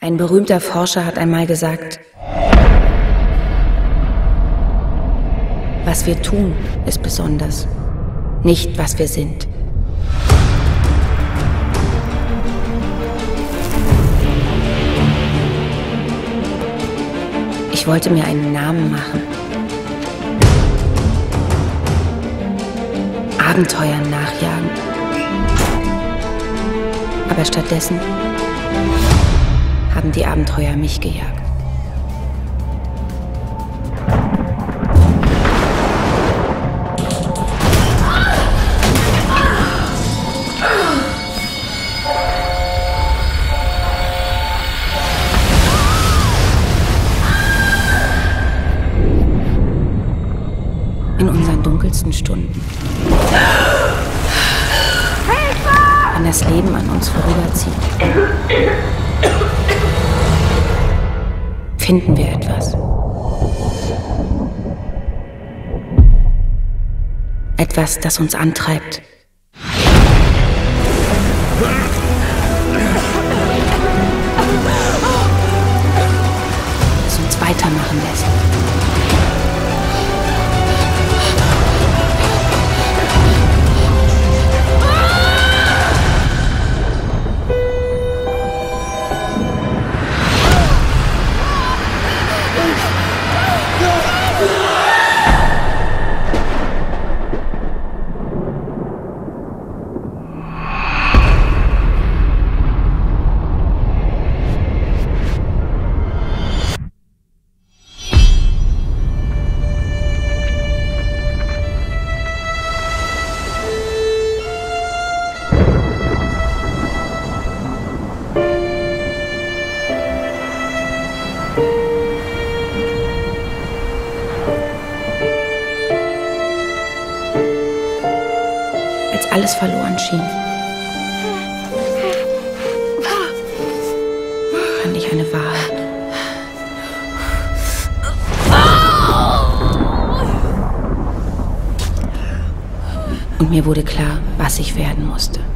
Ein berühmter Forscher hat einmal gesagt, was wir tun, ist besonders, nicht was wir sind. Ich wollte mir einen Namen machen. Abenteuern nachjagen. Aber stattdessen haben die Abenteuer mich gejagt. In unseren dunkelsten Stunden. Wenn das Leben an uns vorüberzieht, finden wir etwas. Etwas, das uns antreibt. Das uns weitermachen lässt. Als alles verloren schien, fand ich eine Wahrheit. Und mir wurde klar, was ich werden musste.